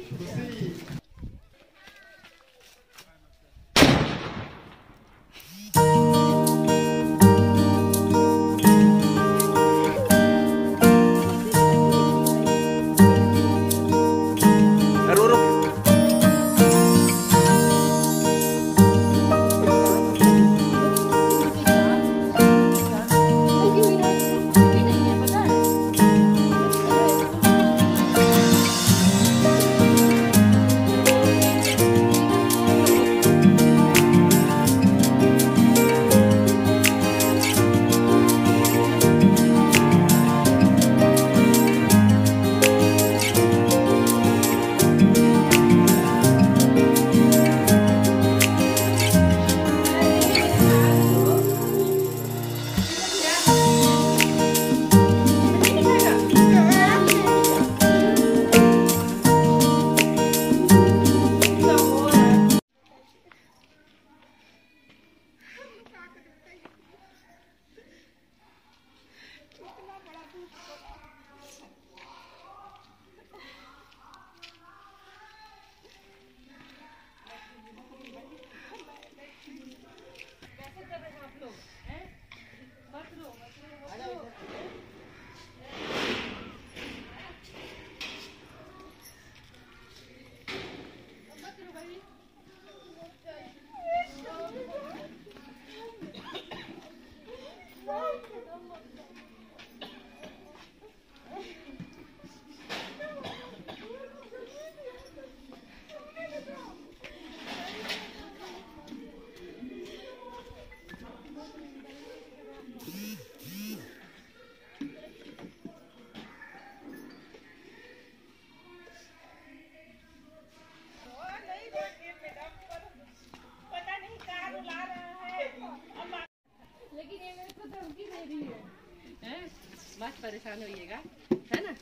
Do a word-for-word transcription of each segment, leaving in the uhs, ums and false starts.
मत परेशान होइएगा, है ना।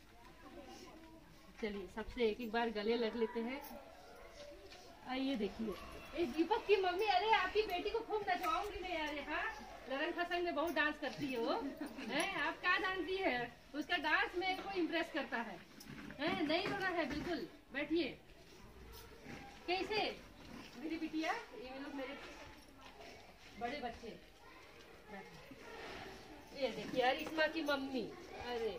चलिए सबसे एक एक बार गले लग लेते हैं। आइए देखिए, ये दीपक की मम्मी, अरे आपकी बेटी को खूब नचवाऊंगी मैं। अरे हाँ, लरन फसंग में बहुत डांस करती है वो, है। आप क्या जानती है, उसका डांस मेरे को इम्प्रेस करता है, है? नहीं रोना है बिल्कुल। बैठिए। कैसे मेरी बिटिया, ये लोग मेरे बड़े बच्चे। ये देखिए अरिश्मा की मम्मी, अरे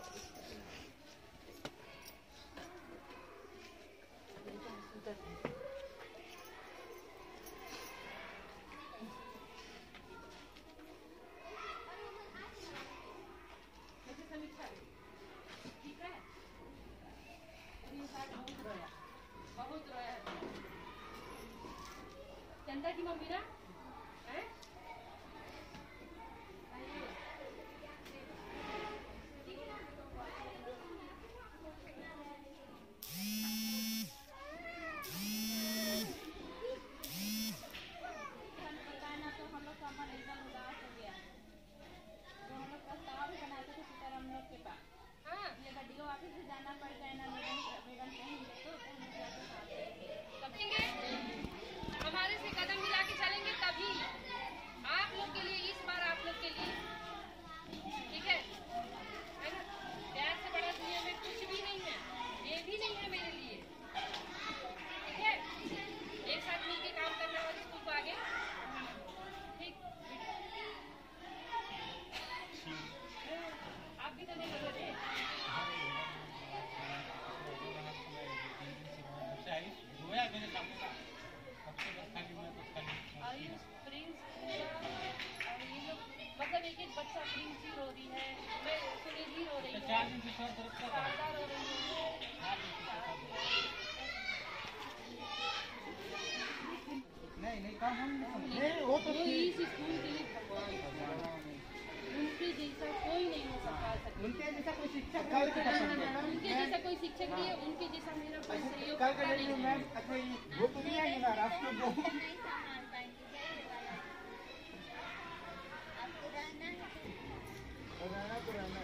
समीक्षा ठीक है। बहुत रोया, बहुत रोया। चंदा की मम्मी ना, है? नहीं नहीं काम हम नहीं, वो तो इस स्कूल के लिए भगवान, उनके जैसा कोई नहीं हो सकता। उनके जैसा कोई शिक्षक उनके जैसा कोई शिक्षक नहीं है, उनके जैसा मेरा कोई सहयोग कल का नहीं। मैम अच्छा वो तो नहीं आएगा रास्ते में। पुराना पुराना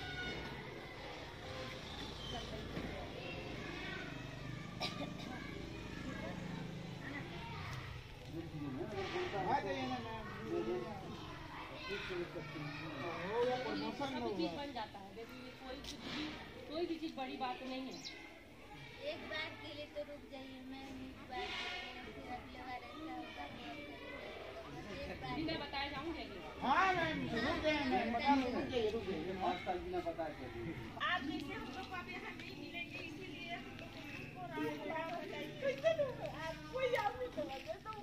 आ जाइए ना मैम। सब चीज बन जाता है। देखिए कोई कुछ भी, कोई भी चीज बड़ी बात नहीं है। एक बार के लिए तो रुक जाइए, मैं एक बार फिर अगले बार ऐसा होगा तो एक बार मैं बताया जाऊंगी अगली बार। हाँ मैम रुक जाएंगे, बता दो, रुक जाइए रुक जाइए पाँच साल बिना बता के आप देखिए हम लोग को अब यहाँ नहीं मिलेंगे, इसीलिए हम लोग कोई आप नहीं चला गया तो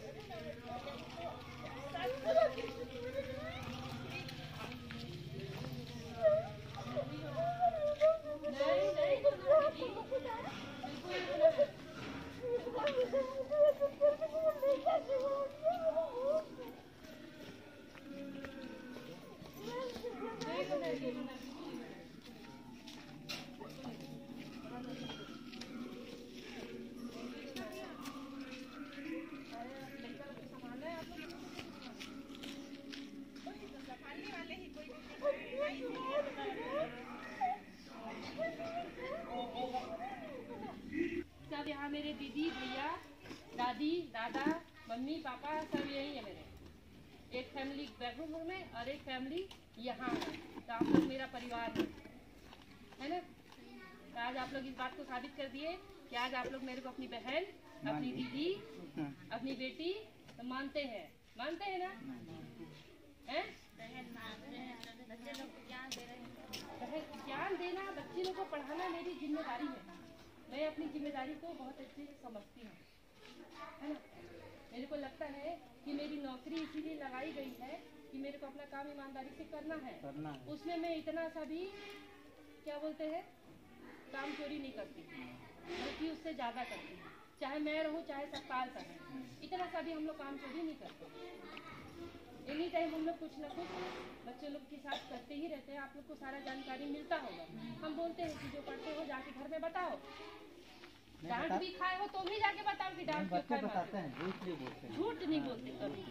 सब यहाँ मेरे दीदी भैया दादी दादा मम्मी पापा सब यही है मेरे। एक फैमिली बेडरूम में और एक फैमिली यहाँ है, तो आप लोग मेरा परिवार है, है ना। तो आज आप लोग इस बात को साबित कर दिए कि आज आप लोग मेरे को अपनी बहन, अपनी दीदी, अपनी बेटी तो मानते हैं, मानते हैं ना, हैं? बच्चे लोग को ज्ञान दे रहे हैं। ज्ञान देना, बच्चे लोग को पढ़ाना मेरी जिम्मेदारी है। मैं अपनी जिम्मेदारी को बहुत अच्छे से समझती हूँ, है ना। मेरे को लगता है कि मेरी नौकरी इसीलिए लगाई गई है कि मेरे को अपना काम ईमानदारी से करना है, करना है। उसमें मैं इतना सा भी क्या बोलते हैं काम चोरी नहीं करती, बल्कि उससे ज़्यादा करती हूँ। चाहे मैं रहूँ चाहे सत्पाल का है, इतना सा भी हम लोग काम चोरी नहीं करते। एनी टाइम हम लोग कुछ ना कुछ बच्चे लोग के साथ करते ही रहते हैं। आप लोग को सारा जानकारी मिलता होगा। हम बोलते हैं कि जो पढ़ते हो जाके घर में बताओ, डांट भी खाए हो तो भी जाके बताओ कि डांट क्यों खाए। बताते हैं, झूठ नहीं बोलते, झूठ नहीं बोलते कभी,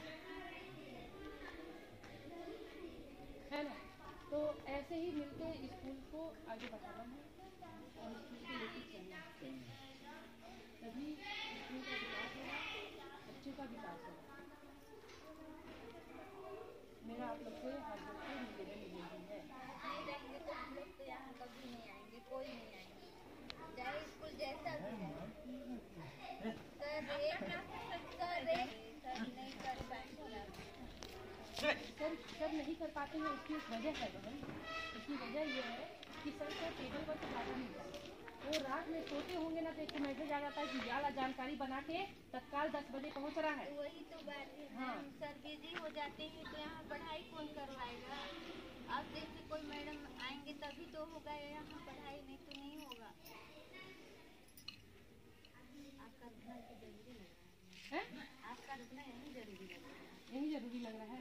है ना। तो ऐसे ही मिलके स्कूल को आगे बढ़ाना है और स्कूल को लेके चलना है, तभी स्कूल का विकास होगा, बच्चों का विकास होगा। मेरा आप लोग से हाथ जोड़ के निवेदन निवेदन है, नहीं रहेंगे तो हम लोग तो यहाँ कभी नहीं आएंगे, कोई नहीं आएंगे, चाहे स्कूल जैसा भी है। सर एक सर एक सर नहीं कर पाएंगे, सर सर नहीं कर पाते हैं। उसकी एक वजह है बहन, इसकी वजह ये है कि सर का टेबल पर तो ज़्यादा नहीं है। वो रात में सोते होंगे ना तो एक मैसेज आ जाता है कि ज़्यादा जानकारी बना के तत्काल दस बजे पहुँच रहा है। वही तो बात है। हाँ। सर बिजी हो जाते हैं तो यहाँ पढ़ाई कौन करवाएगा। आप देखिए कोई मैडम आएंगे तभी तो होगा यहाँ पढ़ाई, नहीं तो नहीं होगा। आपका रुकना तो जरूरी लग रहा है, आपका रुकना यही जरूरी लग रहा है, यही जरूरी लग रहा है,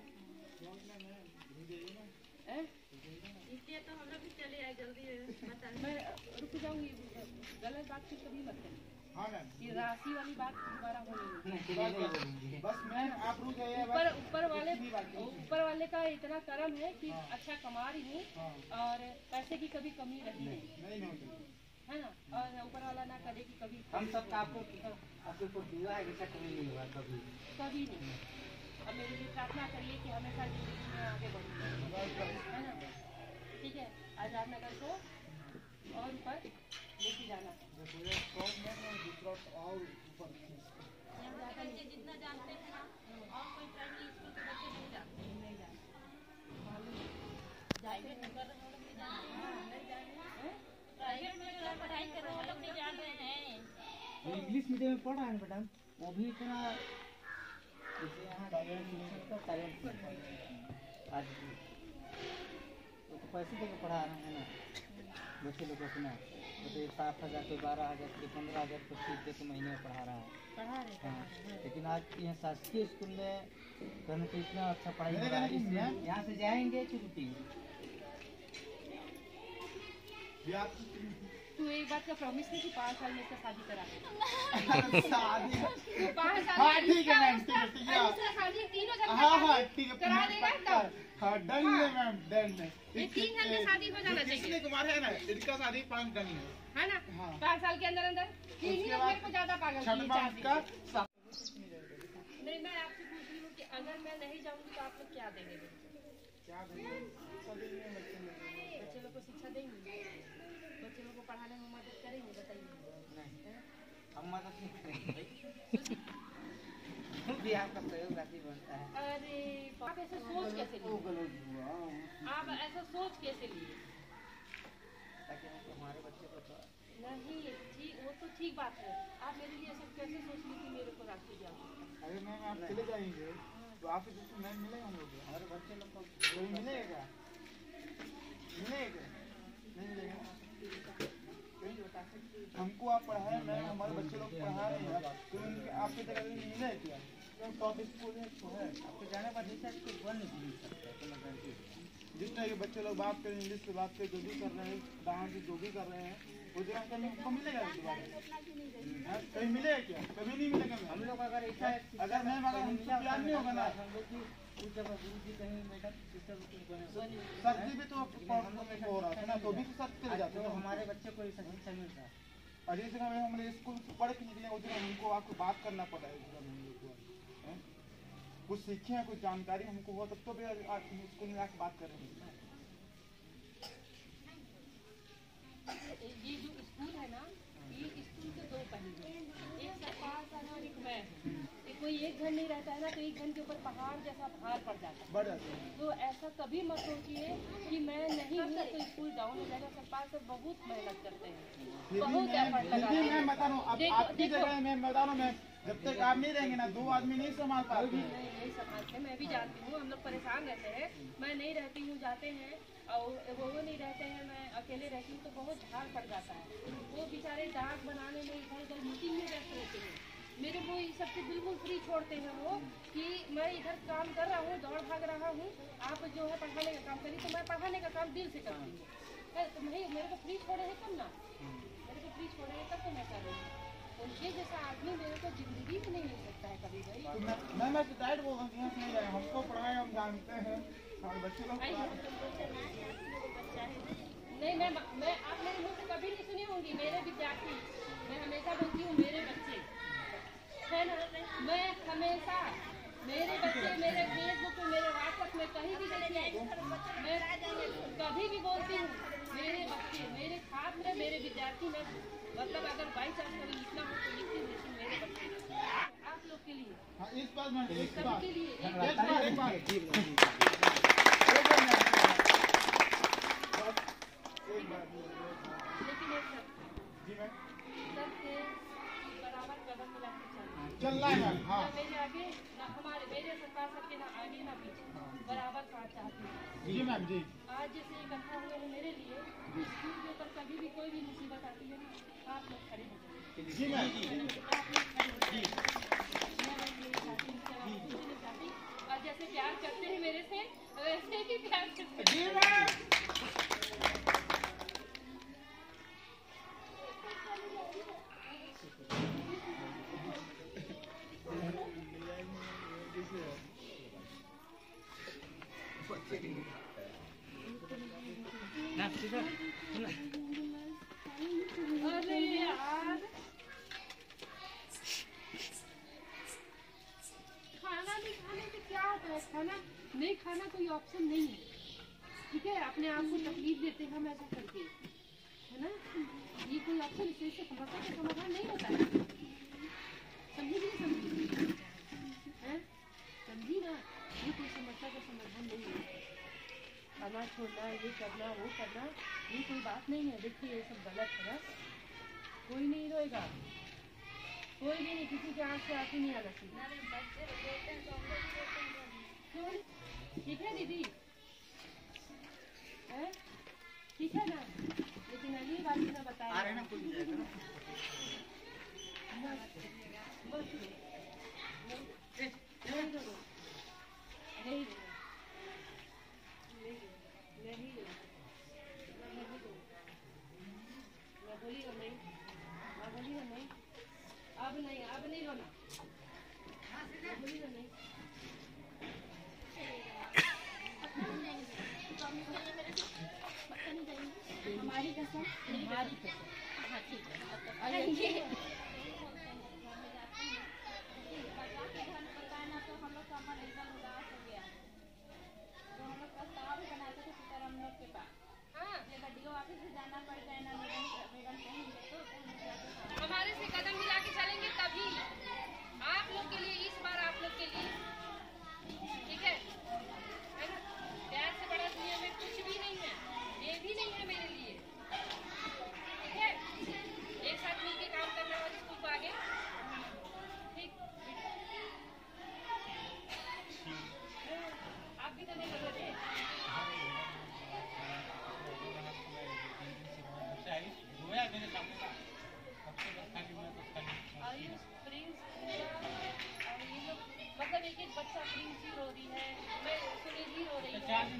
इसलिए तो हम लोग भी चले आए जल्दी बता। मैं रुक जाऊंगी। गलत बात फिर कभी मत करना। हाँ मैम ये राशि वाली बात दोबारा होनी नहीं। बस मैम आप रुक जाइए। ऊपर ऊपर वाले ऊपर वाले का इतना करम है कि अच्छा कमा रही हूँ और पैसे की कभी कमी रही नहीं, है ना। और ऊपर वाला ना करे कि कभी हम सब आपको आपको कुछ दिया है, ऐसा कभी नहीं हुआ कभी कभी नहीं। अब मेरे लिए प्रार्थना करिए कि हमेशा जिंदगी में आगे बढ़ूँ, है ना। ठीक है, आजाद नगर को और ऊपर लेके जाना, दूसरा और ऊपर बच्चे जितना जानते हैं ना, और कोई प्राइमरी स्कूल के बच्चे नहीं जानते, नहीं जाना प्राइवेट में कर रहे लोग नहीं जानते हैं, प्राइवेट में जो पढ़ाई कर रहे वो लोग नहीं जान रहे हैं। इंग्लिश मीडियम में पढ़ रहा है मैडम, वो भी इतना जैसे यहाँ टैलेंट आज तो पैसे देकर पढ़ा रहे हैं ना बच्चे लोग को। अपना तो सात हज़ार कोई बारह हज़ार कोई पंद्रह हज़ार को फीस दे के महीने में पढ़ा रहा है, पढ़ा रहे हाँ। लेकिन आज यहाँ शासकीय स्कूल में करने से इतना अच्छा पढ़ाई हो रहा है, इसलिए यहाँ से जाएंगे छुट्टी। तू एक बात का प्रॉमिस नहीं कि पाँच साल में इसका शादी करा दे। शादी तू पाँच साल हाँ में ठीक है मैम, ठीक है ठीक है। इसका शादी तीनों जन हाँ हाँ ठीक है करा देगा तब। हाँ डन है मैम, डन है। ये तीन जन में शादी हो जाना चाहिए, किसने कुमार है ना, इनका शादी पाँच डन है, है ना। हाँ। पाँच साल के अंदर अंदर तीन ही लोग मेरे को ज्यादा पागल किए छठवां चार उसका दिन। नहीं, मैं आपसे पूछ रही हूँ कि अगर मैं नहीं जाऊंगी तो आप लोग क्या देंगे मेरे को? क्या देंगे? बच्चे लोग को शिक्षा देंगे, बच्चे लोग को पढ़ाने में मदद करेंगे बताइए? नहीं, हम मदद नहीं करेंगे। भी आपका प्रयोगराजी बनता है। अरे आप ऐसे सोच कैसे लिए? आप ऐसा सोच कैसे लिए? ताकि हमको हमारे बच्चे को तो नहीं ठीक, वो तो ठीक बात है। आप मेरे लिए ऐसा कैसे सोच ली कि मेरे को राखी जा सकता? अरे मैम आप चले जाएंगे तो आप ही दूसरे मैम मिलेगा हम लोग हमारे बच्चे लोग को कोई मिलेगा मिलेगा नहीं मिलेगा हमको आप पढ़ाए मैम हमारे बच्चे लोग पढ़ा रहे हैं तो उनके आपके जगह मिले क्या टॉप स्कूल है तो है आपको जाने पर जैसे कुछ बन नहीं मिल सकता है, तो मैं गारंटी देता हूँ। जितना कि बच्चे लोग बात करें इंग्लिश से बात करें जो भी कर रहे हैं डांस जो भी कर रहे हैं वो जगह कहीं हमको मिलेगा दोबारा कहीं मिलेगा क्या कभी नहीं मिलेगा मैम हम लोग अगर ऐसा अगर मैम अगर हमसे प्यार नहीं होगा ना हम लोग की उस जगह गुरु जी कहीं मैडम टीचर बने सर जी भी तो हो रहा है ना तो भी तो सर चले जाते तो हैं हमारे बच्चे को ऐसा शिक्षा मिल रहा है। और जिस जगह में हमने स्कूल से पढ़ के निकले उस जगह हमको आपको बात करना पड़ा है उस जगह में हम लोग को, हैं? कुछ सीखे हैं कुछ जानकारी हमको हो तब तो भी आज स्कूल में आके बात कर रहे हैं। ये जो स्कूल है ना, ये स्कूल के दो पहलू हैं, एक सरकार का और एक मैं हूँ। कोई एक घर नहीं रहता है ना तो एक घर के ऊपर पहाड़ जैसा भार पड़ जाता है। बढ़ जाते हैं तो ऐसा कभी मत सोचिए कि मैं नहीं हूँ तो स्कूल डाउन हो जाएगा। सरकार से बहुत मेहनत करते हैं, बहुत एफर्ट लगाते हैं। मैं बता रहा हूँ अब आपकी जगह मैं बता रहा हूँ मैं जब तक आप नहीं रहेंगे ना दो आदमी नहीं संभाल पाते हैं। नहीं नहीं संभालते, मैं भी जानती हूँ। हम लोग परेशान रहते हैं, मैं नहीं रहती हूँ जाते हैं और वो नहीं रहते हैं, मैं अकेले रहती हूँ तो बहुत भार पड़ जाता है। वो बेचारे डाक बनाने में इधर उधर मीटिंग में व्यस्त रहते हैं। मेरे को इस सबसे बिल्कुल फ्री छोड़ते हैं वो कि मैं इधर काम कर रहा हूँ, दौड़ भाग रहा हूँ, आप जो है पढ़ाने का काम करिए। तो मैं पढ़ाने का काम दिल से करती हूँ। तो नहीं मेरे को फ्री छोड़े हैं तब ना, मेरे को फ्री छोड़े हैं तब तो मैं कर रही हूँ। उनके जैसा आदमी मेरे को जिंदगी में नहीं मिल सकता है कभी भाई। तो मैं मैं मैं डायरेक्ट बोल रहा हूँ नहीं जाए हमको पढ़ाए हम जानते हैं हमारे बच्चे लोग नहीं मैं मैं आप मेरे मुँह से कभी नहीं सुनी होंगी मेरे विद्यार्थी। मैं हमेशा बोलती हूँ मेरे बच्चे है ना, मैं हमेशा मेरे बच्चे मेरे फेसबुक पे मेरे व्हाट्सएप में कहीं भी देखिए मैं कभी भी बोलती हूँ मेरे बच्चे मेरे छात्र मेरे विद्यार्थी। मैं मतलब अगर बाई चांस कभी लिखना हो तो लिखती हूँ, लेकिन मेरे बच्चे आप लोग के लिए हाँ इस बात में एक बात सबके लिए एक बात एक बात एक बात लेकिन एक सब जी मैम सबके बराबर कदम मिला के चलना है। चल रहा है हाँ ना मेरे आगे ना हमारे मेरे सरकार सबके ना आगे ना पीछे बराबर साथ चाहती हूँ। जी मैम जी आज जैसे इकट्ठा हुए हैं मेरे लिए, स्कूल के ऊपर कभी भी कोई भी मुसीबत आती है ना आप लोग खड़े हो जाइए। जी मैम आप लोग खड़े हो जाइए। मैं बस यही चाहती हूँ कि आप मुझे नहीं चाहती और जैसे प्यार करते हैं मेरे से वैसे ही प्यार करते जी मैम ना टीचर अरे यार खाना नहीं खाने से क्या होता है? खाना नहीं खाना कोई ऑप्शन नहीं है, ठीक है? अपने आप को तकलीफ देते हैं हम ऐसा करके, है ना? ये कोई ऑप्शन इस से समस्या का समाधान नहीं होता है। समझी नहीं समझी है? समझी ना, ये कोई समस्या का समाधान नहीं है। खाना छोड़ना, ये करना, वो करना, ये कोई बात नहीं है। देखिए ये सब गलत है ना, कोई नहीं रोएगा, कोई भी नहीं, किसी के आँख से आंसू नहीं आना चाहिए। क्यों? ठीक है दीदी, है? ठीक है ना? लेकिन अगली बार मैं बताया आ रहे ना कुछ जाएगा ना बस बस नहीं रोना, नहीं रोना, नहीं रोना, नहीं रोना, मैं बोली ना नहीं, मैं बोली ना नहीं, अब नहीं, अब नहीं रोना, मैं बोली ना नहीं। हमारी कसम, हमारी कसम, हाँ ठीक है। अरे ये हाँ, जाना पड़ जाए ना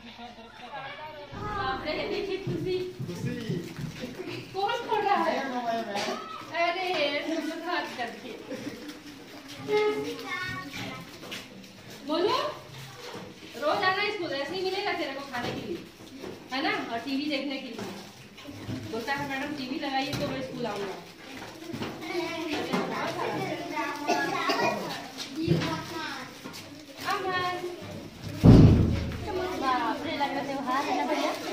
बाप रे, देखिए खुशी खुशी कौन पढ़ रहा है? मैं मैं मैं अरे तुम तो हाथ करके बोलो, रोज आना स्कूल, ऐसे ही मिलेगा तेरे को खाने के लिए, है ना, और टीवी देखने के लिए। बोलता है मैडम टीवी लगाइए तो मैं स्कूल आऊंगा। बाप रे, लग रहा त्योहार है ना भैया।